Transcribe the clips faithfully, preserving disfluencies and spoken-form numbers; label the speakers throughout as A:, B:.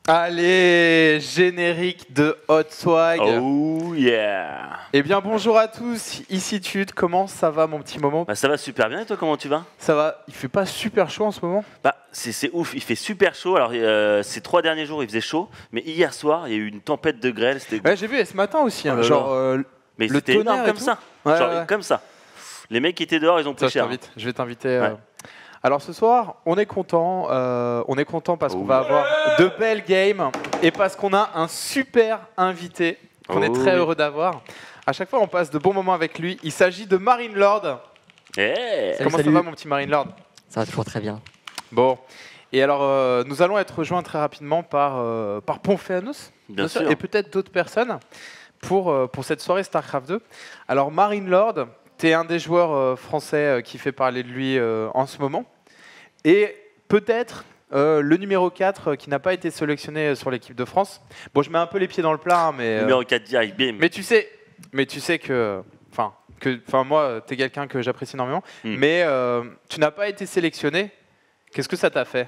A: Allez, générique de Hot Swag.
B: Oh yeah.
A: Eh bien bonjour à tous, ici Tude, comment ça va mon petit moment?
B: Bah ça va super bien et toi comment tu vas?
A: Ça va, il fait pas super chaud en ce moment?
B: Bah c'est, c'est ouf, il fait super chaud, alors euh, ces trois derniers jours il faisait chaud, mais hier soir il y a eu une tempête de grêle, c'était
A: Ouais j'ai vu, et ce matin aussi, hein,
B: oh
A: genre euh,
B: mais
A: le
B: c'était énorme
A: tonnerre et
B: comme
A: tout.
B: ça,
A: Ouais,
B: genre
A: ouais.
B: comme ça. Les mecs qui étaient dehors ils ont
A: Ça,
B: pris
A: je
B: cher.
A: t'invite, je vais t'inviter. euh.
B: Ouais.
A: Alors ce soir, on est content, euh, on est content parce
B: Oh
A: qu'on va
B: oui.
A: avoir de belles games et parce qu'on a un super invité qu'on
B: Oh
A: est très
B: oui.
A: heureux d'avoir. À chaque fois, on passe de bons moments avec lui. Il s'agit de Marine Lord.
B: Hey.
A: Comment
C: salut.
A: ça va, mon petit Marine Lord?
C: Ça va toujours très bien.
A: Bon. Et alors, euh, nous allons être rejoints très rapidement par, euh, par Ponphéanos,
B: Bien sûr.
A: et peut-être d'autres personnes pour, euh, pour cette soirée StarCraft deux. Alors, Marine Lord, tu es un des joueurs euh, français euh, qui fait parler de lui euh, en ce moment. Et peut-être euh, le numéro quatre euh, qui n'a pas été sélectionné euh, sur l'équipe de France. Bon, je mets un peu les pieds dans le plat, hein, mais, euh,
B: Numéro quatre direct, bim.
A: mais tu sais, mais tu sais que, enfin, que, enfin moi, tu es quelqu'un que j'apprécie énormément,
B: Mm.
A: mais euh, tu n'as pas été sélectionné. Qu'est-ce que ça t'a fait?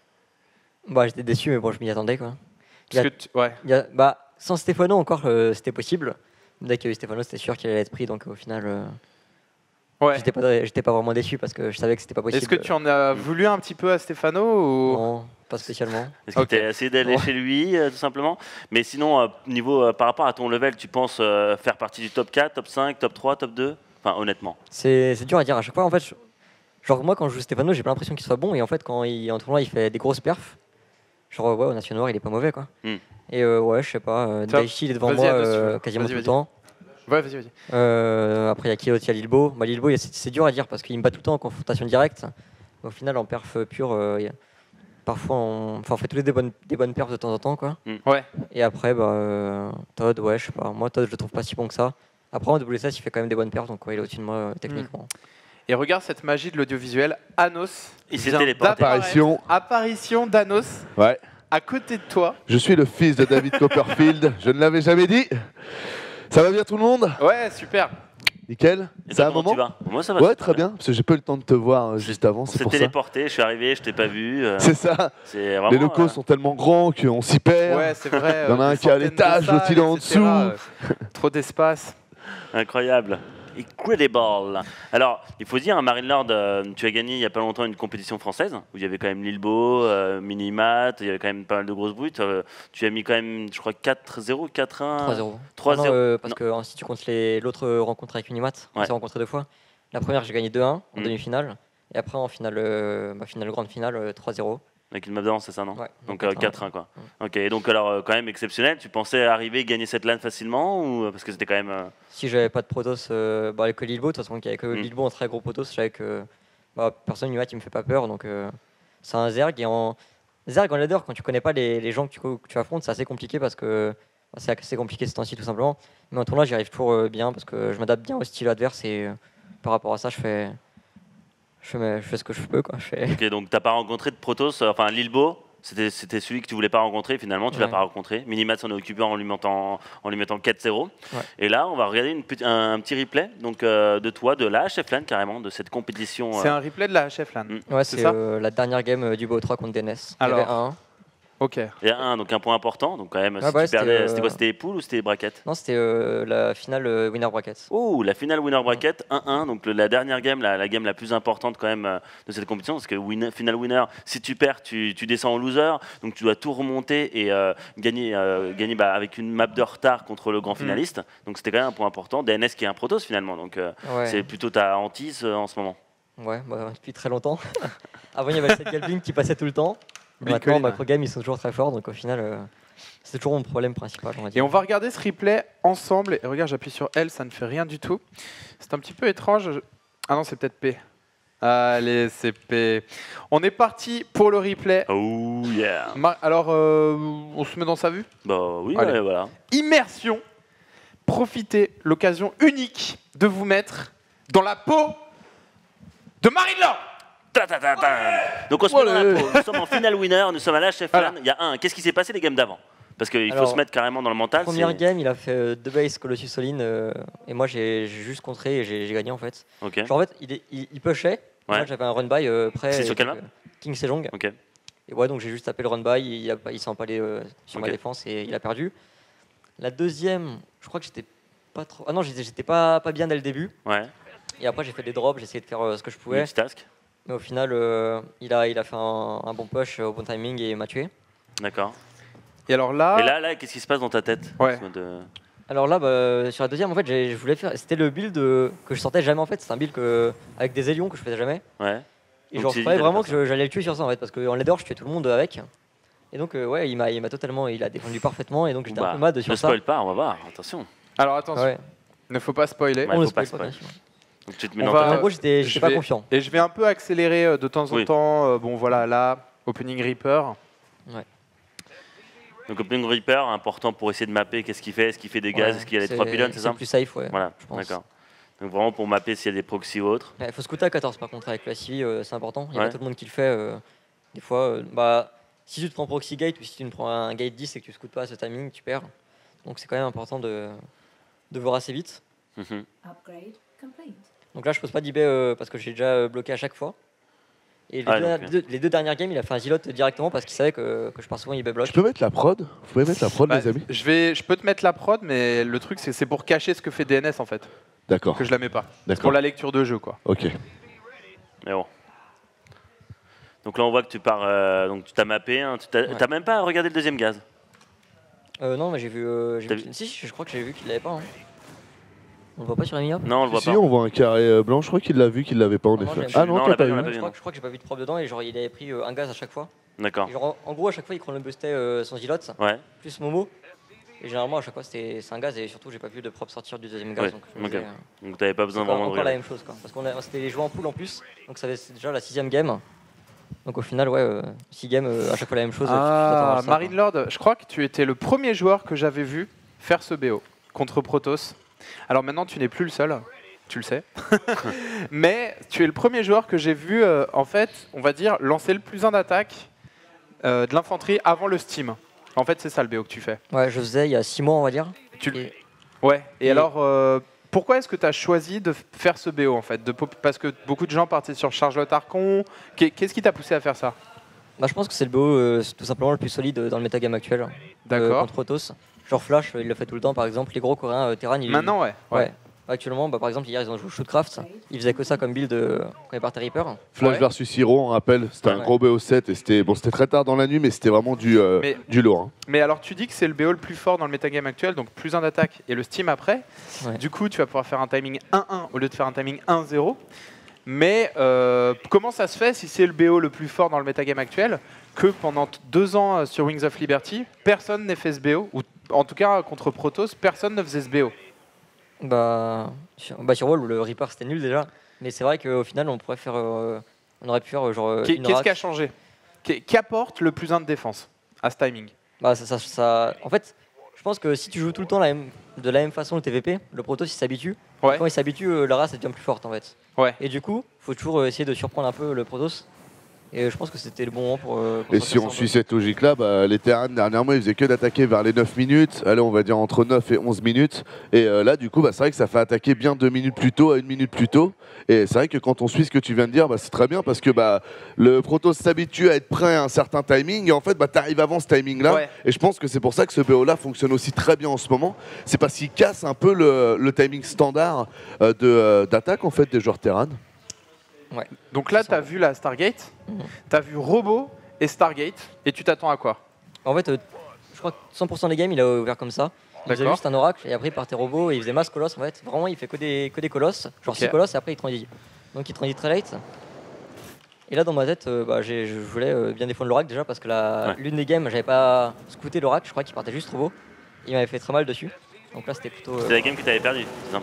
C: Bah, j'étais déçu, mais bon, je m'y attendais quoi. Il y a-
A: Parce que tu- ouais.
C: Il y a- bah, sans Stéphano encore, euh, c'était possible. Dès qu'il y a eu Stéphano, c'était sûr qu'il allait être pris, donc au final, euh,
A: Ouais.
C: j'étais pas, j'étais pas vraiment déçu parce que je savais que c'était pas possible.
A: Est-ce que tu en as voulu un petit peu à Stéphano ou...
C: Non, pas spécialement.
B: Est-ce que
A: Ok.
B: tu as essayé d'aller
C: Ouais.
B: chez lui, euh, tout simplement? Mais sinon, euh, niveau, euh, par rapport à ton level, tu penses euh, faire partie du top quatre, top cinq, top trois, top deux? Enfin, honnêtement.
C: C'est c'est dur à dire à chaque fois. En fait, je- genre moi, quand je joue Stéphano, j'ai pas l'impression qu'il soit bon, et en fait, quand il en tournoi, il fait des grosses perfs. Genre ouais, au national, il est pas mauvais quoi.
B: Mm.
C: Et euh, ouais, je sais pas. Euh,
A: Top.
C: Daichi, il est devant
A: Vas-y,
C: moi
A: à dessus.
C: euh, quasiment
A: Vas-y,
C: tout le
A: vas-y.
C: temps.
A: Ouais, vas-y, vas-y.
C: Euh, après, il y a qui d'autre? Il y a Lilbo. Bah, Lilbo, il y a- c'est c'est dur à dire parce qu'il me bat tout le temps en confrontation directe. Au final, en perf pure, euh, il y a- parfois, on... Enfin, on fait tous les des bonnes, des bonnes perfs de temps en temps. Quoi.
A: Ouais.
C: Et après, bah, euh, Todd, ouais, je sais pas. Moi, Todd, je le trouve pas si bon que ça. Après, en W S S, il fait quand même des bonnes perfs, donc ouais, il est au-dessus de moi euh, techniquement.
A: Et regarde cette magie de l'audiovisuel. Anos.
B: Il s'est
A: vient
B: téléporté.
A: d'apparaître.
D: Apparition.
A: Apparition d'Anos
D: Ouais.
A: à côté de toi.
D: Je suis le fils de David Copperfield, je ne l'avais jamais dit. Ça va bien tout le monde?
A: Ouais, super.
D: Nickel.
B: Et
D: C'est
B: toi,
D: un
B: comment
D: moment?
B: tu vas? Moi, ça va.
D: Ouais,
B: super
D: très
B: bien.
D: bien, parce que j'ai pas eu le temps de te voir euh, juste avant,
B: On
D: c'est
B: s'est
D: pour ça.
B: téléporté, je suis arrivé, je t'ai pas vu. euh,
D: C'est ça.
B: c'est vraiment,
D: Les locaux
B: euh,
D: sont tellement grands qu'on s'y perd.
A: Ouais, c'est vrai.
D: Il y en a
A: euh,
D: un
A: des
D: qui est à
A: centaines de
D: l'étage, l'autre, il est en
A: salles, et cetera,
D: dessous.
A: euh, Trop d'espace.
B: incroyable. Incredible. Alors, il faut dire, hein, Marine Lord, euh, tu as gagné il y a pas longtemps une compétition française où il y avait quand même Lilbo, euh, Minimat, il y avait quand même pas mal de grosses brutes. Euh, tu as mis quand même, je crois, quatre zéro, quatre un.
C: trois zéro.
B: trois zéro.
C: Ah non, euh, parce
B: Non.
C: que euh, si tu comptes les- l'autre rencontre avec Unimat, on
B: Ouais.
C: s'est rencontrés deux fois. La première, j'ai gagné deux un en
B: Mm.
C: demi-finale. Et après, en finale, euh, ma finale grande finale, euh, trois zéro.
B: Avec une map d'avance, c'est ça, non?
C: Ouais,
B: Donc
C: donc
B: euh, quatre un, quoi. Ok, et donc alors, euh, quand même exceptionnel. Tu pensais arriver et gagner cette LAN facilement ou parce que c'était quand même. euh,
C: Si j'avais pas de Protoss, euh, bah, avec Lilbo, de toute façon, avec
B: Mm.
C: Lilbo en très gros Protoss, je savais que bah, personne Unimat, il me fait pas peur. Donc, euh, c'est un Zerg. Et en Zerg, en ladder, quand tu connais pas les, les gens que tu, que tu affrontes, c'est assez compliqué parce que bah, c'est assez compliqué ce temps-ci, tout simplement. Mais en tournoi, j'y arrive toujours euh, bien parce que je m'adapte bien au style adverse et euh, par rapport à ça, je fais, je fais, mes- je fais ce que je peux. Quoi. Je fais...
B: Ok, donc t'as pas rencontré de Protoss, euh, enfin Lilbo, c'était c'était celui que tu voulais pas rencontrer, finalement tu l'as
C: Ouais.
B: pas rencontré. Minimat s'en est occupé en lui mettant, en lui mettant quatre zéro.
C: Ouais.
B: Et là, on va regarder une petite- un, un petit replay donc, euh, de toi, de la H F LAN carrément, de cette compétition.
A: C'est
B: euh,
A: un replay de la H F LAN.
B: Mm.
C: Ouais,
A: C'est
C: c'est
A: ça
C: euh, la dernière game euh, du B O trois contre D N S.
A: Alors.
C: Il y avait un.
A: Ok.
B: Et un, donc un point important, donc quand même,
C: Ah
B: si
C: bah,
B: tu
C: c'était,
B: perdais,
C: euh,
B: c'était quoi? C'était les poules ou c'était les brackets?
C: Non, c'était euh, la finale euh, winner bracket.
B: Oh, la finale winner bracket un un, donc le- la dernière game, la, la game la plus importante quand même euh, de cette compétition, parce que winner, final winner, si tu perds, tu, tu descends en loser, donc tu dois tout remonter et euh, gagner, euh, gagner bah, avec une map de retard contre le grand finaliste. Donc c'était quand même un point important. D N S qui est un Protoss finalement, donc euh,
C: Ouais.
B: c'est plutôt ta hantise euh, en ce moment.
C: Ouais, bah, depuis très longtemps. Avant, il y avait le set Galving qui passait tout le temps.
A: Big
C: Maintenant,
A: Colin.
C: Macro Game, ils sont toujours très forts. Donc, au final, euh, c'est toujours mon problème principal. On va
A: Et
C: dire.
A: on va regarder ce replay ensemble. Et regarde, j'appuie sur L, ça ne fait rien du tout. C'est un petit peu étrange. Je- Ah non, c'est peut-être P. Allez, c'est P. On est parti pour le replay.
B: Oh yeah.
A: Ma- Alors, euh, on se met dans sa vue.
B: Bah oui,
A: Allez.
B: ouais, voilà.
A: Immersion. Profitez, l'occasion unique de vous mettre dans la peau de Marine Lord.
B: Ta, ta, ta, ta. Donc on se met dans la
D: Voilà.
B: peau. Nous sommes en finale winner, nous sommes à la H F LAN.
A: Voilà.
B: Il y a un. Qu'est-ce qui s'est passé les games d'avant? Parce qu'il faut
C: Alors,
B: se mettre carrément dans le mental.
C: Première
B: c'est-
C: game, il a fait euh, deux base Colossus All-in. euh, et moi, j'ai j'ai juste contré et j'ai j'ai gagné en fait.
B: Ok.
C: Genre, en fait, il, est- il, il pushait.
B: Ouais.
C: Moi, j'avais un run by euh, prêt.
B: C'est sur
C: et
B: quelle
C: donc,
B: map
C: euh, King Sejong.
B: Ok.
C: Et ouais, donc j'ai juste tapé le run by, il, a, il s'est empalé euh, sur
B: Ok.
C: ma défense et il a perdu. La deuxième, je crois que j'étais pas trop. Ah non, j'étais j'étais pas, pas bien dès le début.
B: Ouais.
C: Et après, j'ai fait des drops, j'ai essayé de faire euh, ce que je pouvais.
B: Multitask.
C: Mais au final, euh, il, a, il a fait un, un bon push euh, au bon timing et il m'a tué.
B: D'accord.
A: Et alors là,
B: Et là, là, qu'est-ce qui se passe dans ta tête?
A: Ouais.
B: De-
C: Alors là, bah, sur la deuxième, en fait, j'ai- je voulais faire. C'était le build euh, que je sortais jamais en fait. C'est un build que, avec des Élions que je faisais jamais.
B: Ouais.
C: Et
B: Donc
C: genre,
B: tu
C: je
B: t'es
C: croyais
B: dit,
C: vraiment
B: t'allais
C: que je- j'allais le tuer sur ça en fait. Parce qu'en leader, je tuais tout le monde avec. Et donc, euh, ouais, il m'a il m'a totalement. Il a défendu parfaitement. Et donc, j'étais
B: Bah,
C: un peu mad sur
B: ne
C: ça.
B: spoil pas, on va voir. Attention.
A: alors attention,
C: Ouais.
A: ne faut pas spoiler.
B: Ouais,
C: On le
B: faut pas
C: spoil pas,
B: spoil.
C: bien sûr.
B: Donc tu te mets
A: On
B: dans
A: va-
B: ta
C: En
B: tête.
C: gros, j'étais
A: je
C: j'étais pas
A: vais-
C: confiant.
A: Et je vais un peu accélérer euh, de temps en
B: Oui.
A: temps. euh, bon voilà, là, Opening Reaper.
B: Donc Opening Reaper, important pour essayer de mapper qu'est-ce qu'il fait, est-ce qu'il fait des gaz,
C: Ouais,
B: est-ce qu'il y a les trois pylônes, c'est ça?
C: le plus safe, ouais.
B: Voilà,
C: je pense.
B: d'accord. Donc vraiment pour mapper s'il y a des proxys ou autres.
C: Il faut scouter à quatorze par contre avec la C V, euh, c'est important. Il y a
B: Ouais.
C: pas tout le monde qui le fait. euh, des fois, euh, bah, si tu te prends proxy gate ou si tu te prends un gate dix et que tu scoutes pas à ce timing, tu perds. Donc c'est quand même important de, de voir assez vite.
B: Mhm.
E: Upgrade complete.
C: Donc là, je pose pas d'I B euh, parce que j'ai déjà euh, bloqué à chaque fois. Et les,
B: Ah,
C: deux,
B: donc,
C: deux- les deux dernières games, il a fait un zilot directement parce qu'il savait que, que je pars souvent I B block.
D: Je peux mettre la prod Vous pouvez mettre la prod,
A: Bah,
D: les amis?
A: je, vais, je peux te mettre la prod, mais le truc, c'est c'est pour cacher ce que fait D N S en fait,
D: D'accord.
A: que je la mets pas. C'est pour
D: D'accord.
A: la lecture de jeu, quoi.
D: Ok.
B: Mais bon. Donc là on voit que tu pars, euh, donc tu t'as mappé, hein, tu t'as
C: Ouais.
B: t'as même pas regardé le deuxième gaz.
C: Euh, non, mais j'ai vu. euh, j'ai
B: T'as
C: vu-
B: vu
C: Si, je crois que j'ai vu qu'il l'avait pas. hein. On le voit pas sur la mini-up.
B: Non, on le voit
D: Si,
B: pas.
D: on voit un carré euh, blanc. Je crois qu'il l'a vu, qu'il l'avait pas en
C: Ah non,
D: effet.
C: j'ai-
D: Ah non,
B: non, on
D: t'as
B: l'a
D: pas
B: pas vu, on
D: vu.
B: l'a pas
C: Je
B: vu,
C: crois,
B: non.
C: que- je crois que j'ai pas vu de prop dedans et genre il avait pris euh, un gaz à chaque fois.
B: D'accord.
C: Et genre, en, en gros, à chaque fois, il chronoboostait euh, son zilot,
B: Ouais.
C: plus Momo. Et généralement, à chaque fois, c'était c'est un gaz et surtout, j'ai pas vu de prop sortir du deuxième gaz.
B: Ouais,
C: donc je me
B: ok.
C: disais, euh,
B: Donc t'avais pas
C: c'est
B: besoin
C: encore,
B: vraiment de
C: encore la
B: regarder.
C: même chose quoi. Parce qu'on a- c'était les joueurs en pool en plus. Donc ça c'est déjà la sixième game. Donc au final, ouais, euh, six games, euh, à chaque fois la même chose. tu t'attends
A: Ah,
C: à ça,
A: Marine
C: quoi.
A: Lord, je crois que tu étais le premier joueur que j'avais vu faire ce B O contre Protoss. Alors maintenant, tu n'es plus le seul, tu le sais. Mais tu es le premier joueur que j'ai vu, euh, en fait, on va dire, lancer le plus un d'attaque euh, de l'infanterie avant le Steam. En fait, c'est ça le B O que tu fais.
C: Ouais, je faisais il y a six mois, on va dire.
A: Tu le-
C: Et-
A: Ouais, et,
C: Et-
A: alors, euh, pourquoi est-ce que tu as choisi de f- faire ce B O en fait de pop- Parce que beaucoup de gens partaient sur Charlotte Archon. Qu'est- Qu'est-ce qui t'a poussé à faire ça?
C: Bah, je pense que c'est le B O euh, c'est tout simplement le plus solide euh, dans le metagame actuel. euh,
A: D'accord.
C: contre Protoss. Genre Flash, euh, il le fait tout le temps par exemple. Les gros coréens, euh, Terran, il
A: Maintenant, ouais.
C: Ouais. Actuellement, bah, par exemple, hier ils ont joué Shootcraft. Ils faisaient que ça comme build euh, quand ils partaient Reaper.
D: Flash
A: Ouais.
D: versus Hero, on rappelle. C'était un
C: Ouais.
D: gros B O sept et c'était bon, c'était très tard dans la nuit, mais c'était vraiment du, euh,
A: Mais-
D: du lourd. hein.
A: Mais alors, tu dis que c'est le B O le plus fort dans le metagame actuel, donc plus un d'attaque et le Steam après.
C: Ouais.
A: Du coup, tu vas pouvoir faire un timing un un au lieu de faire un timing un zéro. Mais euh, comment ça se fait, si c'est le B O le plus fort dans le metagame actuel, que pendant t- deux ans euh, sur Wings of Liberty, personne n'ait fait ce B O, ou en tout cas contre Protoss, personne ne faisait ce B O.
C: Bah, sur, bah, sur Wall, le Reaper c'était nul déjà. Mais c'est vrai qu'au final, on pourrait faire. euh, on aurait pu faire euh, genre. euh,
A: Qu'est-
C: une
A: Qu'est-ce
C: rack.
A: qui a changé Qu'est- Qu'apporte le plus un de défense à ce timing?
C: Bah, ça, ça, ça- En fait, je pense que si tu joues tout le temps la même- de la même façon le T V P, le Protoss il s'habitue.
A: Ouais.
C: Quand il s'habitue, euh, la race elle devient plus forte en fait.
A: Ouais.
C: Et du coup, faut toujours euh, essayer de surprendre un peu le Protoss. Et euh, je pense que c'était le bon moment pour. euh, pour
D: Et
C: sortir
D: si on
C: ça un peu.
D: suit cette logique-là, bah, les Terran, dernièrement, ils faisaient que d'attaquer vers les neuf minutes. Allez, on va dire entre neuf et onze minutes. Et euh, là, du coup, bah, c'est vrai que ça fait attaquer bien deux minutes plus tôt à une minute plus tôt. Et c'est vrai que quand on suit ce que tu viens de dire, bah, c'est très bien parce que bah, le Protoss s'habitue à être prêt à un certain timing. Et en fait, bah, tu arrives avant ce timing-là.
A: Ouais.
D: Et je pense que c'est pour ça que ce B O-là fonctionne aussi très bien en ce moment. C'est parce qu'il casse un peu le, le timing standard euh, de, euh, d'attaque en fait, des joueurs Terran.
A: Donc là,
C: C'est
A: tu as
C: ça.
A: vu la Stargate,
C: Mhm.
A: tu as vu Robot et Stargate, et tu t'attends à quoi?
C: En fait, euh, je crois que cent pour cent des games, il a ouvert comme ça. Il faisait
A: D'accord.
C: juste un oracle et après il partait robot et il faisait masse colosse en fait. Vraiment, il fait que des, que des colosses, genre
A: Ok.
C: six colosses et après il transit. Donc il transit très late. Et là dans ma tête, euh, bah, j'ai- je voulais euh, bien défendre l'oracle déjà parce que la-
B: Ouais.
C: l'une des games, j'avais pas scouté l'oracle, je crois qu'il partait juste robot. Il m'avait fait très mal dessus. Donc là c'était plutôt. euh,
B: C'est la game que t'avais perdue, c'est ça?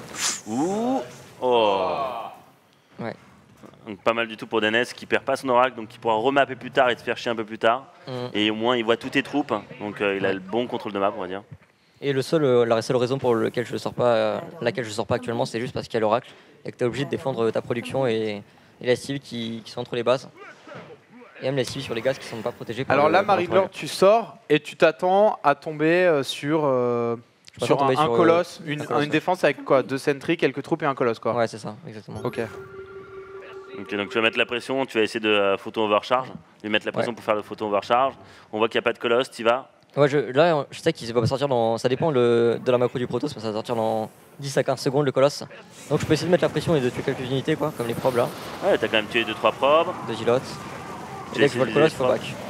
B: Ouh. Oh.
C: Ouais.
B: Donc pas mal du tout pour D N S qui perd pas son oracle, donc qui pourra remapper plus tard et te faire chier un peu plus tard.
C: mm.
B: Et au moins il voit toutes tes troupes, donc euh, il a
C: Ouais.
B: le bon contrôle de map, on va dire.
C: Et le seul, euh, la seule raison pour lequel je sors pas, euh, laquelle je sors pas actuellement, c'est juste parce qu'il y a l'oracle et que tu es obligé de défendre euh, ta production et, et la civile qui, qui sont entre les bases. Et même les civils sur les gaz qui sont pas protégés par
A: Alors
C: le-
A: là,
C: par le
A: Marie-Laure,
C: tourelle.
A: tu sors et tu t'attends à tomber euh, sur, euh,
C: Je
A: sur
C: m'attends
A: un,
C: à tomber
A: un
C: sur, euh,
A: colosse, une,
C: un colosse,
A: une
C: ouais.
A: défense avec quoi? Deux sentries, quelques troupes et un colosse, quoi.
C: Ouais, c'est ça, exactement.
A: Ok.
B: Ok, donc tu vas mettre la pression, tu vas essayer de euh, photo overcharge, lui mettre la pression
C: Ouais.
B: pour faire le photo overcharge. On voit qu'il n'y a pas de colosse, tu vas.
C: Ouais, je, là, je sais qu'il va sortir dans. Ça dépend le, de la macro du Protoss, mais ça va sortir dans dix à quinze secondes le colosse. Donc je peux essayer de mettre la pression et de tuer quelques unités, quoi, comme les probes là,
B: Ouais, t'as quand même tué deux trois probes.
C: de Gilotte.
B: J'ai
C: Et dès que je vois le
B: essayé
C: colosse,
B: les
C: faut
B: probes.
C: back.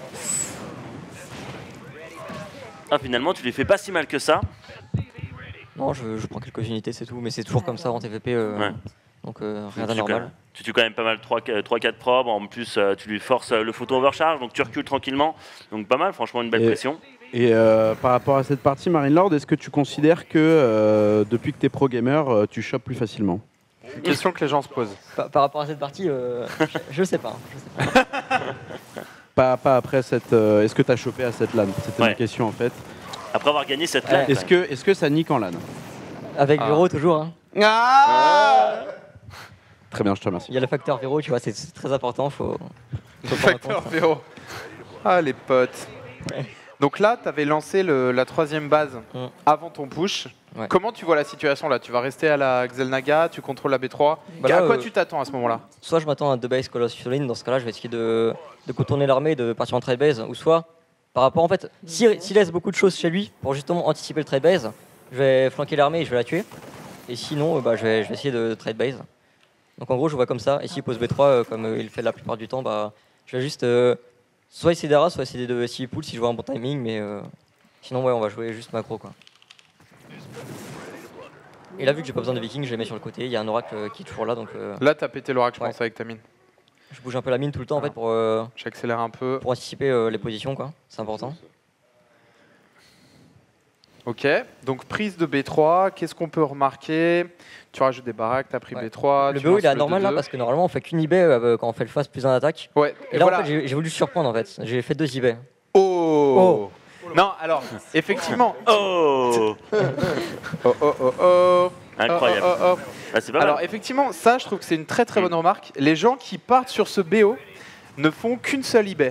B: Ah, finalement, tu les fais pas si mal que ça.
C: Non, je, je prends quelques unités, c'est tout, mais c'est toujours comme ça en T V P. euh,
B: Ouais.
C: Donc euh, rien
B: Tu tues quand
C: d'anormal.
B: même- Tu tues quand même pas mal trois quatre probes. En plus, euh, tu lui forces euh, le photo overcharge, donc tu recules tranquillement. Donc pas mal, franchement, une belle
E: Et-
B: pression.
E: Et euh, par rapport à cette partie, Marine Lord, est-ce que tu considères que euh, depuis que tu es pro gamer, euh, tu chopes plus facilement?
A: Une question que les gens se posent.
C: Par, par rapport à cette partie, euh, je, je sais pas. Je sais pas.
E: Pas, pas après cette. euh, est-ce que tu as chopé à cette LAN? C'était
B: Ouais.
E: une question en fait.
B: Après avoir gagné cette
C: Ouais.
B: LAN.
E: Est-ce que, est-ce que ça nique en LAN?
C: Avec
A: Ah.
C: Véro, toujours. Hein.
E: Très bien, je te remercie.
C: Il y a le facteur Véro, tu vois, c'est c'est très important. Faut,
A: Le
C: faut prendre en
A: facteur
C: compte.
A: Véro. Ah, les potes.
C: Ouais.
A: Donc là, tu avais lancé le- la troisième base
C: Mm.
A: avant ton push.
C: Ouais.
A: Comment tu vois la situation là? Tu vas rester à la Xelnaga, tu contrôles la B trois.
C: Bah
A: à
C: là,
A: quoi
C: euh,
A: tu t'attends à ce moment-là?
C: Soit je m'attends à deux base Coloss sur ligne, dans ce cas-là, je vais essayer de, de contourner l'armée et de partir en trade base. Ou soit, par rapport, en fait, s'il s'il laisse beaucoup de choses chez lui pour justement anticiper le trade base, je vais flanquer l'armée et je vais la tuer. Et sinon, euh, bah, je, vais, je vais essayer de trade base. Donc en gros, je vois comme ça. Et s'il pose B trois, euh, comme euh, il le fait la plupart du temps, bah, je vais juste euh, soit essayer d'Ara, soit essayer de s'il pull si je vois un bon timing. Mais euh, sinon, ouais, on va jouer juste macro, quoi. Et là, vu que j'ai pas besoin de viking, je les mets sur le côté. Il y a un oracle euh, qui est toujours là, donc euh,
A: Là, tu as pété l'oracle, je
C: Ouais.
A: pense, avec ta mine.
C: je bouge un peu la mine tout le temps en
A: Ah.
C: fait pour, euh,
A: J'accélère un peu.
C: pour anticiper euh, les positions, quoi. C'est important.
A: Ok, donc prise de B trois, qu'est-ce qu'on peut remarquer? Tu rajoutes des baraques, tu as pris
C: Ouais.
A: B trois.
C: Le
A: tu
C: B O
A: lances
C: il est
A: le
C: anormal là
A: deux deux.
C: parce que normalement on fait qu'une I B euh, quand on fait le face plus un attaque.
A: Ouais,
C: Et,
A: et
C: là
A: voilà.
C: en fait j'ai j'ai voulu surprendre en fait. J'ai fait deux I B.
A: Oh, Non, alors, effectivement.
B: Oh
A: Oh, oh, oh, oh.
B: Incroyable.
A: Oh, oh, oh, oh.
B: Ah, c'est pas
A: Alors,
B: mal.
A: effectivement, ça, je trouve que c'est une très très bonne remarque. Les gens qui partent sur ce B O ne font qu'une seule I B.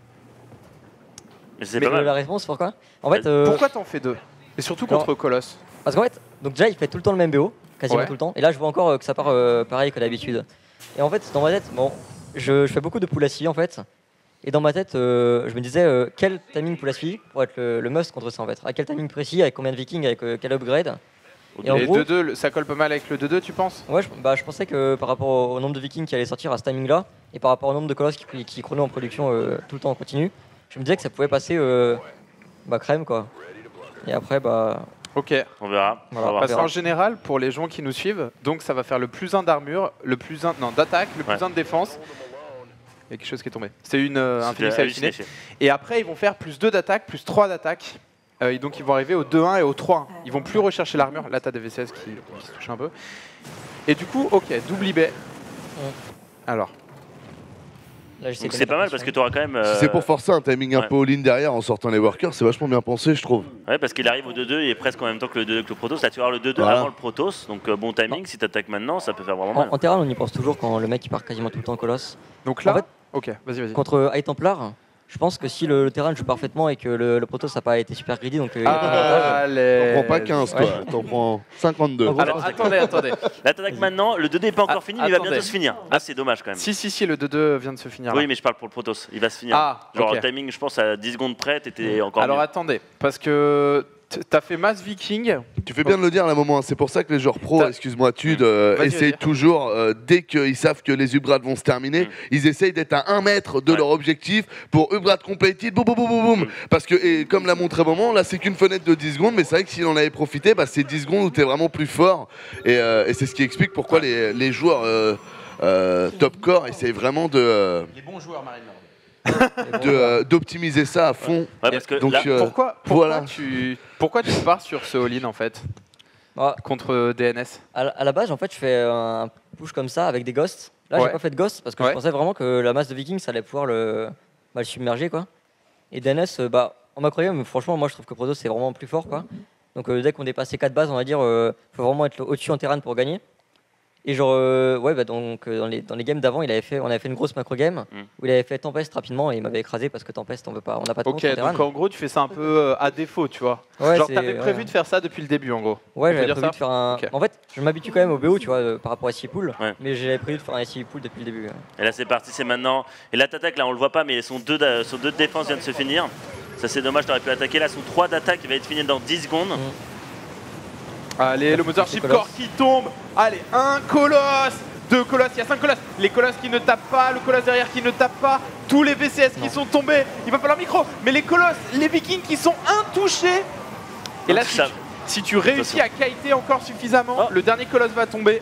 B: Mais C'est
C: Mais
B: pas
C: euh,
B: mal.
C: la réponse pourquoi En fait, euh,
A: Pourquoi t'en fais deux? Et surtout contre
C: Alors-
A: Colosse.
C: parce qu'en fait, donc déjà il fait tout le temps le même B O, quasiment
A: Ouais.
C: tout le temps. Et là je vois encore euh, que ça part euh, pareil que d'habitude. Et en fait dans ma tête, bon, je, je fais beaucoup de pull à scie en fait. Et dans ma tête, euh, je me disais euh, quel timing pull à scie pour être le, le must contre ça en fait. À quel timing précis, avec combien de vikings, avec euh, quel upgrade. Et en
A: Et
C: gros-
A: deux deux, le- ça colle pas mal avec le deux deux, tu penses?
C: Ouais, je, bah, je pensais que par rapport au, au nombre de vikings qui allaient sortir à ce timing-là, et par rapport au nombre de colosses qui, qui chrono en production euh, tout le temps en continu, je me disais que ça pouvait passer euh, bah, crème quoi. Et après, bah.
A: Ok.
B: On verra. On va
C: Voilà.
B: voir
A: Parce
B: ça.
A: qu'en général, pour les gens qui nous suivent, donc ça va faire le plus un d'armure, le plus un non d'attaque, le plus
B: Ouais.
A: un de défense. Il y a quelque chose qui est tombé. C'est une euh, un
B: C'était
A: Phoenix halluciné.
B: halluciné.
A: Et après, ils vont faire plus deux d'attaque, plus trois d'attaque. Euh, et donc ils vont arriver au deux un et au trois un. Ils vont plus rechercher l'armure. Là, t'as des V C S qui, qui se touchent un peu. Et du coup, ok, double I B. Alors,
C: Là, j'essaie
B: Donc
C: de
B: c'est
C: mettre
B: pas
C: la
B: mal
C: pression.
B: parce que tu auras quand même.
D: Si
B: euh,
D: c'est pour forcer un timing un
B: ouais.
D: peu all-in derrière en sortant les workers, c'est vachement bien pensé, je trouve.
B: Ouais, parce qu'il arrive au deux deux et presque en même temps que le deux deux avec le Protoss. Là, tu vas avoir le deux deux
D: Voilà.
B: avant le Protoss. Donc, euh, bon timing. Si tu attaques maintenant, ça peut faire vraiment
C: En,
B: mal.
C: en terrain, on y pense toujours quand le mec il part quasiment tout le temps colosse.
A: donc là,
C: En fait-
A: ok, vas-y, vas-y.
C: Contre High Templar, je pense que si le, le terrain joue parfaitement et que le, le Protoss n'a pas été super greedy, donc euh, il y a pas d'avantage.
A: Allez.
D: T'en prends pas quinze, toi, t'en prends cinquante-deux.
C: En gros,
A: Alors attendez, attendez.
B: Là, t'attaques maintenant. Le deux deux est pas encore
A: Ah,
B: fini, mais il va
A: attendez.
B: bientôt se finir. Là, c'est dommage quand même.
A: Si, si, si, le deux deux vient de se finir. là.
B: Oui, mais je parle pour le Protoss. Il va se finir.
A: Ah,
B: Genre,
A: ok.
B: le timing, je pense, à dix secondes près, t'étais encore
A: Alors
B: mieux.
A: attendez, parce que t- t'as fait masse viking.
D: Tu fais bien de le dire à un moment, hein. C'est pour ça que les joueurs pro,
A: T'as-
D: excuse-moi, Tude, euh,
A: Vas-y,
D: essayent
A: vas-y.
D: toujours, euh, dès qu'ils savent que les upgrades vont se terminer,
B: Mm.
D: ils essayent d'être à un mètre de
B: Ouais.
D: leur objectif pour upgrade completed, boum boum boum boum boum.
B: Mm.
D: Parce que, et comme l'a montré moment, là c'est qu'une fenêtre de dix secondes, mais c'est vrai que s'il en avait profité, bah, c'est dix secondes où t'es vraiment plus fort. Et, euh, et c'est ce qui explique pourquoi les, les joueurs euh, euh, top core essayent vraiment de, euh,
E: Les bons joueurs, Marine Lord.
D: de, euh, d'optimiser ça à fond.
B: Ouais, parce que
D: Donc,
B: là,
D: euh,
A: Pourquoi, pourquoi,
D: voilà.
A: tu, pourquoi tu pars sur ce all-in en fait
C: Bah,
A: contre D N S?
C: à, la- à la base, en fait, je fais un push comme ça avec des ghosts. Là,
A: Ouais.
C: j'ai pas fait de ghosts parce que
A: Ouais.
C: je pensais vraiment que la masse de vikings, ça allait pouvoir le, bah, le submerger, quoi. Et D N S, euh, bah, en macroyum, franchement, moi, je trouve que Protoss, c'est vraiment plus fort, quoi. Donc, euh, dès qu'on dépasse les quatre bases, on va dire, euh, faut vraiment être au-dessus en terrain pour gagner. Et genre, euh, ouais, bah donc euh, dans, les, dans les games d'avant, il avait fait, on avait fait une grosse macro game
B: Mm.
C: où il avait fait Tempest rapidement et il m'avait écrasé parce que Tempest, on veut pas, on n'a pas de
A: Ok,
C: compte sur
A: donc
C: Terran.
A: en gros, tu fais ça un peu euh, à défaut, tu vois.
C: Ouais,
A: Genre,
C: c'est-
A: t'avais
C: ouais.
A: prévu de faire ça depuis le début, en gros.
C: Ouais,
A: On peut
C: j'avais
A: dire
C: prévu
A: ça
C: de faire un.
A: Ok.
C: En fait, je m'habitue quand même au B O, tu vois, euh, par rapport à S C Pool,
B: Ouais.
C: mais j'avais prévu de faire un S C Pool depuis le début. ouais.
B: Et là c'est parti, c'est maintenant. Et là t'attaques, là on le voit pas, mais son deux, da- son deux de défense vient de se finir. Ça c'est dommage, t'aurais pu attaquer. Là son trois d'attaque qui va être fini dans dix secondes.
C: Mm.
A: Allez, le
C: C'est
A: Mothership
C: Colosse.
A: Core qui tombe. Allez, un colosse, deux colosses, il y a cinq colosses. Les colosses qui ne tapent pas, le colosse derrière qui ne tape pas. Tous les V C S qui
C: Non.
A: sont tombés. Il va falloir micro. Mais les colosses, les Vikings qui sont intouchés. Et là, si tu,
B: Intouchables.
A: si tu réussis à kiter encore suffisamment,
B: Oh.
A: le dernier colosse va tomber.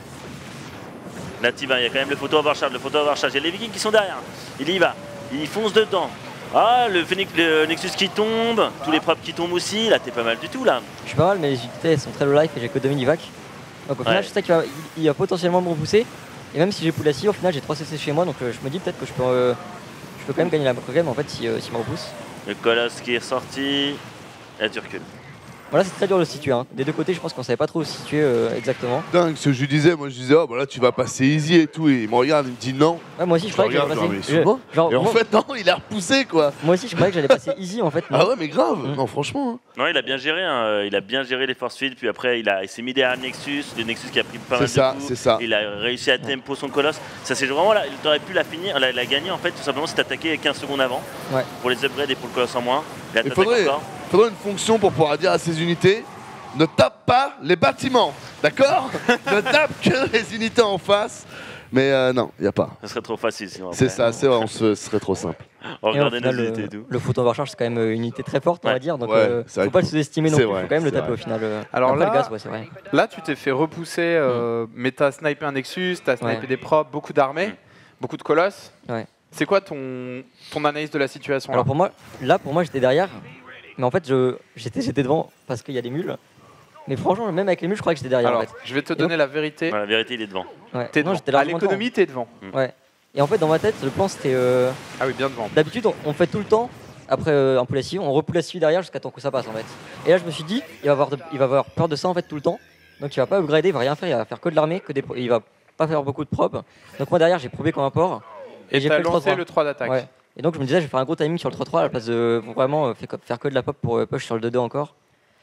B: Là tu vas, il y a quand même le photo overcharge, le photo overcharge. Il y a les Vikings qui sont derrière. Il y va, il fonce dedans. Ah, le, Phoenix, le Nexus qui tombe, tous les props qui tombent aussi. Là t'es pas mal du tout là.
C: Je suis pas mal, mais les unités elles sont très low life et j'ai que deux mini-vac. Donc au final,
B: Ouais.
C: je sais qu'il va, il, il va potentiellement me repousser. Et même si j'ai pool assis, au final, j'ai trois C C chez moi, donc euh, je me dis peut-être que je peux, euh, je peux quand même gagner la macro game en fait si, euh, s'il me repousse.
B: Le colosse qui est ressorti. Et là tu recules.
C: Voilà, c'est très dur de se situer. Hein. Des deux côtés, je pense qu'on savait pas trop où se situer euh, exactement.
D: Dingue, ce que je lui disais, moi je disais, oh bah là tu vas passer easy et tout. Et il me regarde, il me dit non.
C: Ouais, moi aussi, je
D: Je
C: croyais que
D: regarde,
C: j'allais
D: genre,
C: passer.
D: mais souvent.
C: je- genre,
D: Et en
C: moi,
D: fait, non, il a repoussé quoi.
C: moi aussi, je croyais que j'allais passer easy en fait. non.
D: Ah ouais, mais grave.
C: Mm.
D: Non, franchement. hein.
B: Non, il a bien géré, hein. Il a bien géré les force field, puis après il, a- il s'est mis derrière le Nexus, le Nexus qui a pris pas mal
D: C'est ça,
B: de coups.
D: c'est ça.
B: Il a réussi à tempo son colosse. Ça c'est vraiment là, il aurait pu la finir, la, la gagner en fait, tout simplement si t'attaquais quinze secondes avant.
C: Ouais.
B: Pour les upgrades et pour le colosse en moins. Et là,
D: Il
B: t'attaques
D: faudrait,
B: encore.
D: faudrait une fonction pour pouvoir dire à ces unités ne tape pas les bâtiments, d'accord. Ne tape que les unités en face. Mais euh, non, il n'y a pas.
B: Ça serait trop facile sinon.
D: C'est
B: après.
D: ça, c'est vrai, on se, ce serait trop simple.
B: On
C: Et au
B: regardait nos
C: final,
B: unités et
C: le,
B: tout.
C: le photo overcharge, c'est quand même euh, une unité très forte, on
B: Ouais.
C: va dire. Donc,
D: Ouais,
C: euh,
D: c'est vrai
C: faut pas
D: que-
C: le sous-estimer non
D: c'est
C: plus.
D: vrai,
C: Faut quand même le
D: c'est
C: taper
D: vrai.
C: au final. euh.
A: Alors
C: Après,
A: là-
C: le gaz, ouais, c'est vrai.
A: Là, tu t'es fait repousser, euh, mais t'as snipé un Nexus, t'as snipé
C: Ouais.
A: des props, beaucoup d'armées,
B: Mm.
A: beaucoup de colosses.
C: Ouais.
A: C'est quoi ton, ton analyse de la situation là
C: Alors pour moi, là, pour moi, j'étais derrière. Mais en fait, je- j'étais j'étais devant parce qu'il y a des mules. Mais franchement, même avec les mules, je croyais que j'étais derrière
A: Alors,
C: en fait.
A: je vais te donner la vérité.
B: Ouais, la vérité, il est devant.
C: Ouais.
A: T'es
C: Non,
A: devant.
C: j'étais
A: À
C: largement
A: l'économie, t'es devant.
C: devant. Ouais. Et en fait, dans ma tête, le plan c'était. euh,
A: Ah oui, bien devant.
C: D'habitude, on, on fait tout le temps, après euh, un pool assis, on repoule assis derrière jusqu'à temps que ça passe en fait. Et là, je me suis dit, il va avoir, de- il va avoir peur de ça en fait tout le temps. Donc il va pas upgrader, il va rien faire, il va faire que de l'armée, que des, pro- il va pas faire beaucoup de probes. Donc moi derrière, j'ai probé comme un port.
A: Et
C: j'ai
A: t'as
C: fait le
A: lancé
C: trois trois.
A: le trois d'attaque.
C: Ouais. Et donc je me disais, je vais faire un gros timing sur le trois trois à la place de vraiment euh, fait co- faire que de la pop pour euh, push sur le deux deux encore.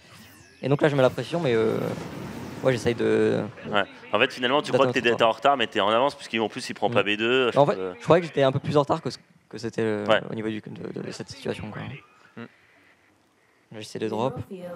C: Et donc là, je mets la pression, mais euh, ouais, j'essaye de.
B: Ouais. En fait, finalement, tu crois que t'es
C: D'attendre,
B: t'es en retard, mais t'es en avance, puisqu'en plus, il prend pas
C: Mm.
B: B deux. je
C: En fait,
B: trouve, euh,
C: je croyais que j'étais un peu plus en retard que, ce- que c'était euh,
B: Ouais.
C: au niveau du, de, de cette situation. Quoi.
A: Mm.
C: J'essaie de drop.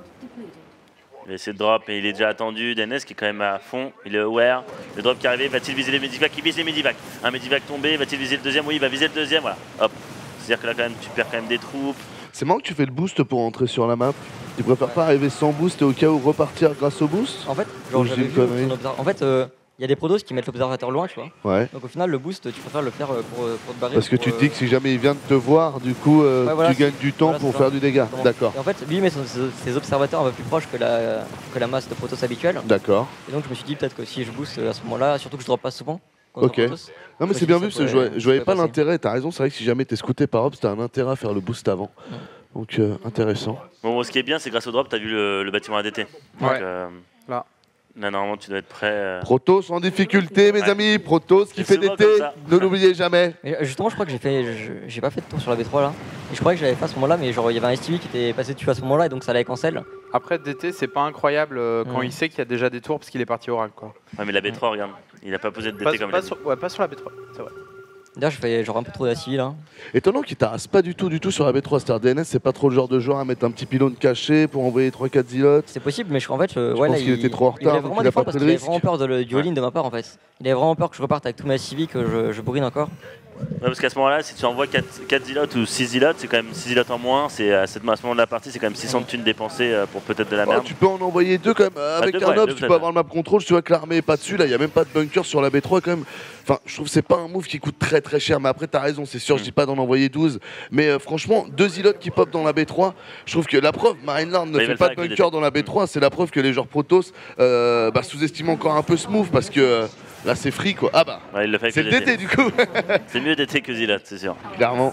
B: Il a essayé de drop, mais il est déjà attendu. D N S qui est quand même à fond, il est aware. Le drop qui est arrivé, va-t-il viser les medivacs? Il vise les medivacs. Un medivac tombé, va-t-il viser le deuxième? Oui, il va viser le deuxième, voilà. Hop. C'est-à-dire que là, quand même, tu perds quand même des troupes.
D: C'est marrant que tu fais le boost pour entrer sur la map. Tu préfères pas arriver sans boost et au cas où repartir grâce au boost?
C: En fait, genre,
D: Ou
C: j'avais
D: j'ai une
C: vu
D: connerie.
C: son observ- En fait, euh, il y a des prodos qui mettent l'observateur loin, tu vois.
D: Ouais.
C: Donc au final, le boost, tu préfères le faire euh, pour, euh, pour te barrer.
D: Parce que
C: pour,
D: tu te
C: euh,
D: dis que si jamais il vient de te voir, du coup, euh,
C: Ouais, voilà,
D: tu gagnes du temps
C: voilà,
D: pour
C: c'est
D: faire
C: ça.
D: du dégât.
C: Exactement.
D: D'accord.
C: Et en fait, lui, il met son- ses ses observateurs un peu plus proches que la, que la masse de Protoss habituelle.
D: D'accord.
C: Et donc je me suis dit peut-être que si je boost euh, à ce moment-là, surtout que je drop pas souvent. contre
D: Ok.
C: Protoss,
D: Non mais
C: je
D: c'est
C: me
D: bien
C: suis
D: vu
C: dit,
D: parce que
C: ça
D: je voyais,
C: pourrait-
D: je voyais
C: ça
D: pas
C: pourrait
D: l'intérêt, t'as raison, c'est vrai que si jamais t'es scouté par Ops, t'as un intérêt à faire le boost avant.
C: Ouais.
D: Donc euh, intéressant.
B: Bon, ce qui est bien, c'est grâce au drop, t'as vu le, le bâtiment A D T. Donc,
A: Ouais.
B: euh,
A: Là.
B: Là, normalement, tu dois être prêt. euh.
D: Protoss en difficulté mes
B: Ouais.
D: amis, Protoss qui
B: C'est
D: fait des
B: souvent
D: T,
B: comme ça.
D: ne l'oubliez jamais.
C: Mais euh, justement, je crois que j'ai fait, je- j'ai pas fait de tour sur la B trois là. Et je croyais que j'avais fait à ce moment-là, mais genre il y avait un S T V qui était passé dessus à ce moment-là et donc ça l'avait cancel.
A: Après, D T, c'est pas incroyable euh, quand
C: Mm.
A: il sait qu'il y a déjà des tours parce qu'il est parti oral. Quoi.
B: Ouais, mais la B trois, regarde, il a pas posé de D T
A: Pas,
B: comme
A: pas
B: il a dit.
A: sur, ouais, pas sur la B trois, c'est vrai.
C: D'ailleurs, j'ai fait genre un peu trop d'assis là.
D: Étonnant qu'il t'arrasse pas du tout du tout sur la B trois, c'est-à-dire D N S c'est pas trop le genre de joueur à mettre un petit pylône caché pour envoyer trois quatre zilotes.
C: C'est possible, mais je, en fait, je,
D: Je
C: ouais,
D: pense
C: là,
D: qu'il était trop en
C: il voulait
D: retard, donc
C: vraiment
D: il a
C: défendre
D: pas
C: parce
D: pris
C: qu'il
D: le
C: avait
D: risque.
C: vraiment peur de le- du
B: Ouais.
C: all-in de ma part en fait. Il avait vraiment peur que je reparte avec tout ma civic, que je, je bourrine encore.
B: Ouais, parce qu'à ce moment-là, si tu envoies quatre zilotes ou six zilotes, c'est quand même six zilotes en moins. C'est à, cette- à ce moment de la partie, c'est quand même six cents de thunes dépensées euh, pour peut-être de la
D: Oh,
B: merde.
D: tu peux en envoyer deux quand même. Euh, Avec
B: deux,
D: un
B: ouais,
D: Ops,
B: deux
D: tu
B: peut-être,
D: peux avoir le map control. Tu vois que l'armée est pas dessus. Là, il y a même pas de bunker sur la B trois quand même. Enfin, je trouve que c'est pas un move qui coûte très très cher. Mais après, t'as raison, c'est sûr, je dis pas d'en envoyer douze. Mais euh, franchement, deux zilotes qui pop dans la B trois, je trouve que la preuve, Marineland ne
B: Bah, ils
D: fait
B: veulent
D: pas
B: faire
D: de
B: avec le
D: bunker dans la B trois. C'est la preuve que les joueurs Protoss euh, bah, sous-estiment encore un peu ce move parce que euh, là, c'est free quoi. Ah bah,
B: Ouais, il le fait avec
D: c'est
B: le
D: le
B: D
D: D
B: T.
D: T du coup.
B: C'est mieux D T que zilote, c'est sûr.
D: Clairement.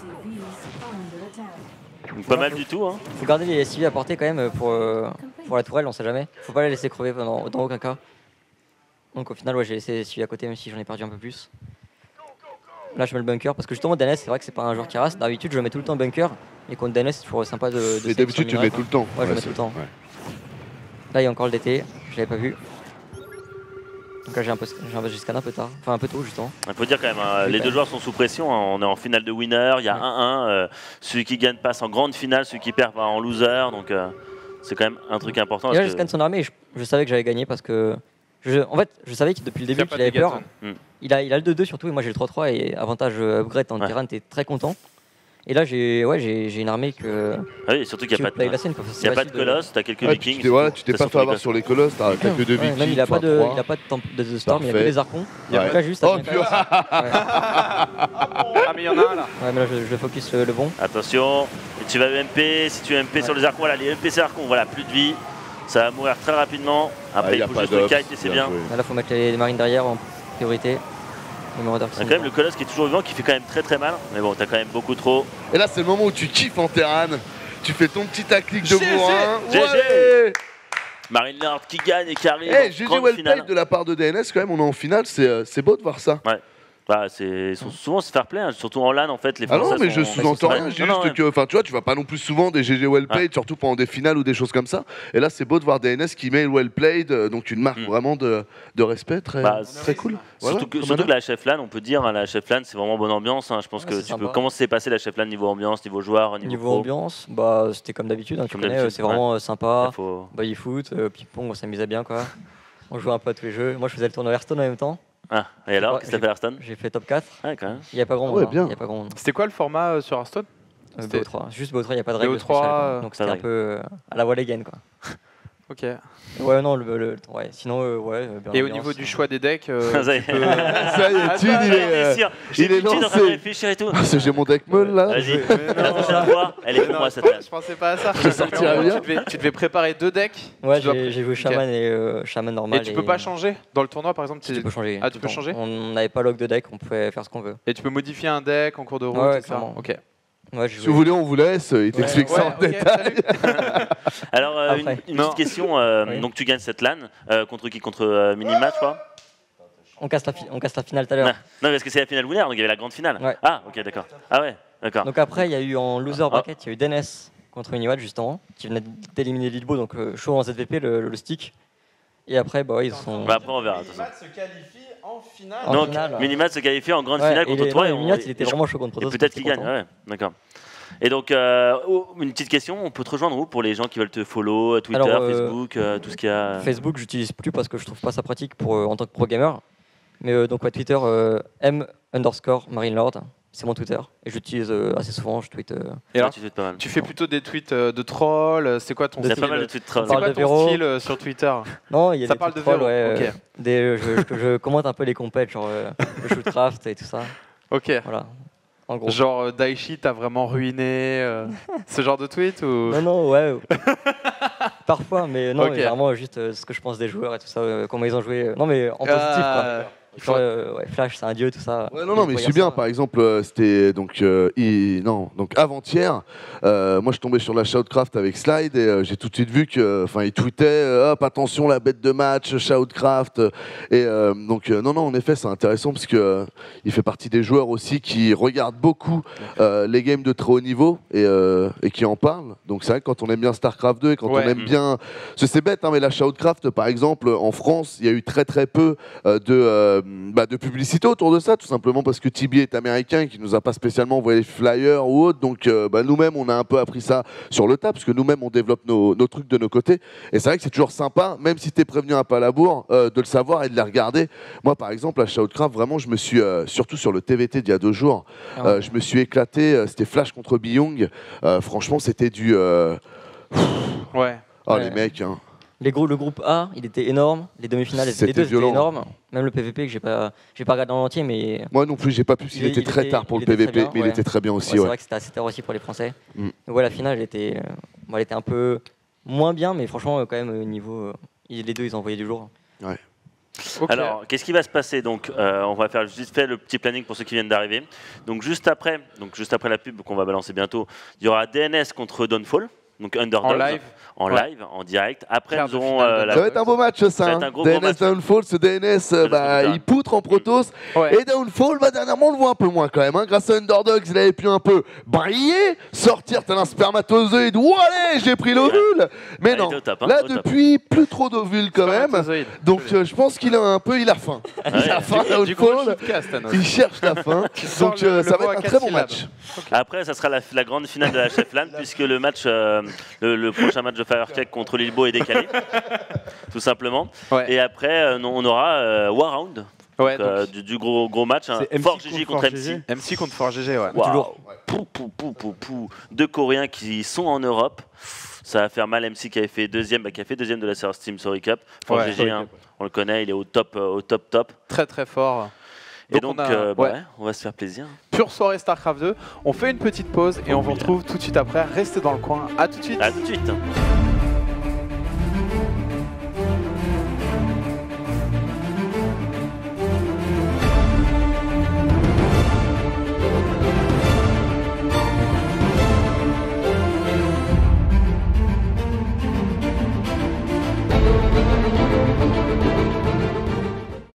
B: Donc, pas mal du tout. Hein.
C: Faut garder les S U V à portée quand même pour, euh, pour la tourelle, on sait jamais. Faut pas la laisser crever dans, dans aucun cas. Donc au final, ouais, j'ai laissé celui à côté, même si j'en ai perdu un peu plus. Là, je mets le bunker parce que justement, D N S, c'est vrai que c'est pas un joueur qui rase. D'habitude, je le mets tout le temps bunker. Et contre D N S, c'est toujours sympa de. de
D: Mais
C: save
D: d'habitude,
C: sur
D: tu le
C: minerai,
D: mets
C: quoi.
D: tout le temps.
C: Ouais, je le mets
D: c'est-
C: tout le temps.
D: ouais.
C: Là, il y a encore le D T, je l'avais pas vu. Donc là, j'ai un peu, j'ai un peu scan un peu tard. Enfin, un peu tôt, justement.
B: Il faut dire quand même, hein,
C: Oui,
B: les
C: quand
B: deux
C: même.
B: joueurs sont sous pression. Hein. On est en finale de winner, il y a
C: Ouais.
B: un un. euh, celui qui gagne passe en grande finale, celui qui perd va en loser. Donc euh, c'est quand même un truc important.
C: Et là,
B: parce
C: je
B: que-
C: scanne son armée et je, je savais que j'allais gagner parce que. Je, en fait, je savais que depuis le
A: Il y a
C: début
A: pas
C: qu'il
A: de
C: avait peur.
A: Megaton.
C: Il a, il a le deux deux surtout, et moi j'ai le trois trois et avantage euh, upgrade en
B: Ouais.
C: terrain, t'es très content. Et là, j'ai ouais, j'ai j'ai une armée que.
B: Ah oui, surtout qu'il
C: qui
B: n'y a
C: veut
B: pas
C: play
B: de,
C: la scène, quoi.
B: il
C: C'est
B: y a pas de
C: facile
B: colosse, t'as quelques
D: Ouais, puis
B: vikings.
D: tu t'es voilà,
B: c'est
D: tu
B: tout.
D: t'es
B: Ça,
D: pas
B: surtout
D: fait
B: les
D: avoir
B: gosses.
D: sur les colosses, t'as t'as que deux
C: Ouais,
D: vikings.
C: même il a pas de,
D: trois.
C: il a pas de, temp- de The Storm, il y a que
D: Parfait.
C: des archons.
A: Il y a
D: Ouais.
A: pas-
C: Là, juste,
D: Oh,
C: ça
D: puis-
C: ouais.
A: Ah, mais il y en a un là.
C: Ouais, mais là, je, je focus le, le bon.
B: Attention, et tu vas E M P, si tu E M P
C: Ouais.
B: sur les archons, voilà, les E M P c'est archons, voilà, plus de vie. Ça va mourir très rapidement.
D: Ah,
B: Après,
D: y
B: il
D: a
B: faut
D: pas
B: juste le
D: d'ops,
B: kite et c'est bien.
D: joué.
C: Là, faut mettre les, les marines derrière en priorité. Les maraudeurs qui
B: On a
C: sont
B: quand même le
C: devant.
B: colosse qui est toujours vivant, qui fait quand même très très mal. Mais bon, t'as quand même beaucoup trop.
D: Et là, c'est le moment où tu kiffes en terrain. Tu fais ton petit taclic de
A: G G.
D: bourrin.
B: G G.
D: Ouais.
B: Marine Lord qui gagne et qui arrive
D: Eh,
B: en
D: G G
B: grande
D: well
B: finale.
D: played de la part de D N S, quand même, on est en finale, c'est euh, c'est beau de voir ça.
B: Bah, c'est ils sont souvent se fair play, hein, surtout en LAN en fait. Les
D: Ah non,
B: Français
D: mais je
B: sont-
D: sous-entends
B: Ouais.
D: rien, je dis
B: Non, non,
D: juste
B: ouais.
D: que, enfin, tu vois, tu vas pas non plus souvent des G G well played, surtout pendant des finales ou des choses comme ça. Et là, c'est beau de voir D N S qui met le well played, euh, donc une marque
B: Mm.
D: vraiment de, de respect, très,
B: Bah,
D: très cool.
B: Surtout,
D: Voilà,
B: que,
D: comme
B: surtout
D: un
B: que la chef LAN, on peut dire, hein, la chef LAN, c'est vraiment bonne ambiance. hein. Je pense
C: Ouais,
B: que
C: c'est
B: tu
C: sympa.
B: peux. Comment s'est passé la chef LAN niveau ambiance, niveau joueur, niveau,
C: Niveau
B: pro
C: ambiance, bah, c'était comme d'habitude, hein, tu
B: Comme
C: connais,
B: d'habitude,
C: c'est vraiment euh, sympa.
B: Il faut-
C: Body foot, euh, ping-pong, on s'amusait bien quoi. On jouait un peu à tous les jeux. Moi je faisais le tournoi Hearthstone en même temps.
B: Ah, et alors,
C: Ouais,
B: qu'est-ce que t'as fait Hearthstone
C: J'ai fait top quatre.
B: Ouais, quand même.
C: Il n'y a pas grand
D: Ah
C: monde.
D: ouais,
C: hein.
D: bien.
C: Il y a pas grand monde.
A: C'était quoi le format euh, sur Hearthstone?
C: Euh,
A: C'était-
C: B O trois. Juste B O trois, il n'y a pas de règle
A: B O trois,
C: spéciale, quoi.
A: euh,
C: Donc
B: pas
C: c'était
B: de
C: un
B: règle.
C: peu euh, à la wall again quoi.
A: Ok.
C: Ouais, non, le. le ouais. Sinon, euh, ouais. euh, bien
A: Et au
C: ambiance,
A: niveau du
C: euh.
A: choix des decks, euh,
B: Ça y est.
A: tu peux-
D: Ça y est,
A: Attends,
D: Tude, il est. euh,
B: J'ai
D: il est
B: Tude en train de
D: lancé.
B: réfléchir et tout.
D: Ah, c'est- j'ai mon deck meul là.
B: Vas-y,
A: Mais
B: la
A: non.
B: prochaine fois, elle est pour
A: Non,
B: moi
A: je
B: cette
A: pense-
B: LAN.
A: Je pensais pas à ça.
D: Je sortirais
A: Non,
D: bien.
A: Tu devais, tu devais préparer deux decks.
C: Ouais,
A: Tu dois-
C: j'ai j'ai joué
A: Ok.
C: Shaman et euh, Shaman normal.
A: Et tu peux pas changer dans le tournoi par exemple.
C: Si,
A: t'es-
C: tu peux changer.
A: Ah,
C: tout
A: tu
C: le
A: peux
C: temps.
A: changer
C: On n'avait pas log de deck, on pouvait faire ce qu'on veut.
A: Et tu peux modifier un deck en cours de route,
C: Ouais,
A: et cetera.
C: clairement.
A: Ok.
C: Ouais, j'ai
D: Si
C: joué.
D: vous voulez, on vous laisse. Il t'explique
A: Ouais,
D: ça en
A: ok,
D: détail.
A: salut.
B: Alors, euh, une,
C: Après.
B: une
A: Non.
B: petite question. euh,
C: Oui.
B: Donc, tu gagnes cette LAN euh, contre qui Contre euh, Minimatch, quoi
C: On casse la, fi- on casse la finale tout à
B: Non,
C: l'heure.
B: non, parce que c'est la finale winner, donc il y avait la grande finale.
C: Ouais.
B: Ah, ok, d'accord. Ah ouais, d'accord.
C: Donc après, il y a eu en loser
B: Ah.
C: bracket, il y a eu D N S contre Uniwatt justement, qui venait d'éliminer Lilbo, donc euh, chaud en Z V P, le, le stick. Et après, bah ouais, ils sont.
B: Bah, après, on verra. de toute façon.
A: se qualifie en finale.
C: En
B: Donc,
C: finale, ouais.
B: Minimatch se qualifie en grande
C: Ouais,
B: finale
C: et
B: contre
C: les-
B: toi.
C: non,
B: et
C: et
B: on-
C: Uniwatt, il était
B: et je-
C: vraiment chaud contre
B: Et
C: Protoss.
B: peut-être
C: j'étais
B: qu'il gagne,
C: content.
B: ouais, d'accord. Et donc, euh, oh, une petite question, on peut te rejoindre où pour les gens qui veulent te follow, euh, Twitter,
C: Alors, euh,
B: Facebook, euh, tout ce qu'il y a
C: Facebook, j'utilise plus parce que je trouve pas ça pratique pour, euh, en tant que pro gamer. Mais euh, donc, ouais, Twitter, euh, M underscore Marine Lord, c'est mon Twitter. Et j'utilise euh, assez souvent, je tweete. euh,
A: Et alors,
B: tu fais pas mal.
A: tu fais plutôt des tweets euh, de troll. euh, C'est quoi ton
B: Il y a
A: style
B: pas mal de tweets trolls.
C: On
A: C'est
C: parle
A: quoi
C: de
A: ton
C: Véro.
A: style euh, sur Twitter?
C: Non, il y a
A: Ça
C: des
A: parle
C: trucs
A: de
C: trolls,
A: Véro,
C: ouais,
A: ok.
C: euh, des, je, je, je commente un peu les compètes, genre euh, le shootcraft et tout ça.
A: Ok.
C: Voilà. En gros.
A: Genre euh, Daichi t'a vraiment ruiné. euh, ce genre de tweet ou
C: Non, non, ouais. Parfois, mais non,
A: Ok.
C: mais vraiment juste euh, ce que je pense des joueurs et tout ça, euh, comment ils ont joué. Non, mais en positif, quoi.
A: Ah,
C: Genre, euh, ouais, Flash, c'est un dieu, tout ça.
D: Ouais, non, non, mais je
C: Faut
D: suis
C: dire
D: bien.
C: ça.
D: Par exemple, euh, c'était donc, euh, il- non, donc avant-hier, euh, moi je tombais sur la Shoutcraft avec Slide et euh, j'ai tout de suite vu que, enfin, il tweetait, euh, hop, attention, la bête de match, Shoutcraft. Et euh, donc, euh, non, non, en effet, c'est intéressant parce que euh, il fait partie des joueurs aussi qui regardent beaucoup euh, les games de très haut niveau et, euh, et qui en parlent. Donc, c'est vrai que quand on aime bien StarCraft deux et quand
A: Ouais.
D: on aime bien, parce que c'est bête, hein, mais la Shoutcraft, par exemple, en France, il y a eu très très peu euh, de, euh, bah, de publicité autour de ça, tout simplement parce que Tibi est américain, qui nous a pas spécialement envoyé les flyers ou autre. Donc euh, bah, nous-mêmes, on a un peu appris ça sur le tas, parce que nous-mêmes, on développe nos, nos trucs de nos côtés. Et c'est vrai que c'est toujours sympa, même si tu es prévenu un peu à la bourre, euh, de le savoir et de les regarder. Moi, par exemple, à Shoutcraft, vraiment, je me suis, euh, surtout sur le T V T d'il y a deux jours,
C: Ah ouais.
D: euh, je me suis éclaté. euh, C'était Flash contre Biyong. Euh, franchement, c'était du... euh,
A: ouais.
D: Oh,
C: Ouais.
D: les mecs, hein.
C: Les gros, le groupe A, il était énorme. Les demi-finales, les
D: C'était
C: deux, c'était
D: violent.
C: énorme. Même le P V P que j'ai pas, j'ai pas regardé en entier, mais
D: Moi non plus, j'ai pas pu, parce
C: Il
D: qu'il
C: est-
D: était
C: il
D: très
C: était-
D: tard pour
C: il
D: le
C: était
D: P V
C: très
D: P,
C: bien,
D: mais il
C: ouais.
D: était très bien
C: ouais,
D: aussi.
C: c'est
D: Ouais.
C: vrai que c'était assez tard aussi pour les Français.
D: Mm.
C: Donc, ouais, la finale, elle était, euh, bon, elle était un peu moins bien, mais franchement, euh, quand même, au niveau, euh, ils- les deux, ils ont envoyé du jour.
A: Ok.
B: Alors, qu'est-ce qui va se passer donc euh, On va faire juste fait le petit planning pour ceux qui viennent d'arriver. Donc juste après, donc juste après la pub qu'on va balancer bientôt, il y aura D N S contre Dawnfall. donc Underdogs.
A: En live.
B: En
A: Ouais.
B: live, en direct. Après,
A: Quart
B: nous
A: de
B: aurons
A: finale
B: euh,
A: de
B: la
D: Ça va être un beau match ça.
B: Ça va
D: hein.
B: être un gros,
D: D
B: gros
D: N S
B: match.
D: Downfall, ce D N S, euh,
B: Je
D: bah,
B: le trouve
D: il poutre en Protoss.
A: Ouais.
D: Et Downfall, bah, dernièrement, on le voit un peu moins quand même. Hein. Grâce à Underdogs, il avait pu un peu briller, sortir tel un spermatozoïde. Ouh, allez, j'ai pris l'ovule. Mais
B: Ah, il
D: non,
B: était au top, hein,
D: là
B: au top.
D: depuis, plus trop d'ovules quand même.
A: Spermatozoïde.
D: Donc euh, je pense qu'il a un peu, il a faim. Il a faim,
A: Du- du gros
D: Downfall.
A: shootcast, Anos.
D: Il cherche la fin.
A: sors
D: Donc
A: le-
D: euh,
A: le
D: ça
A: mot
D: va
A: à
D: être un
A: quatre
D: très bon
A: syllabes.
D: match.
B: Après, ça sera la, la grande finale de la Chefland, puisque le match, euh, le, le prochain match de Firecake contre Lilbo est décalé, tout simplement.
A: Ouais.
B: Et après, euh, on aura euh, Warround,
A: Ouais,
B: donc, euh,
A: donc,
B: du, du gros, gros match. Hein.
E: C'est M C
B: Fort G G
E: contre
B: contre
E: Fort
B: M C.
E: G G.
A: M C contre Fort G G, ouais.
B: Waouh. Pou, pou, pou, pou, pou. Deux Coréens qui sont en Europe. Ça va faire mal. M C qui avait fait deuxième, bah, qui a fait deuxième de la Source Team Sorry Cup. Fort
A: Ouais.
B: G G,
E: Sorry
B: hein,
E: Cup.
B: on le connaît, il est au top, euh, au top, top.
A: Très très fort.
B: Et
A: Donc,
B: donc,
A: on a-
B: euh, bah,
A: ouais.
B: ouais, on va se faire plaisir.
A: Pure soirée StarCraft deux. On fait une petite pause et on vous retrouve tout de suite après. Restez dans le coin. À tout de suite.
B: À tout de suite.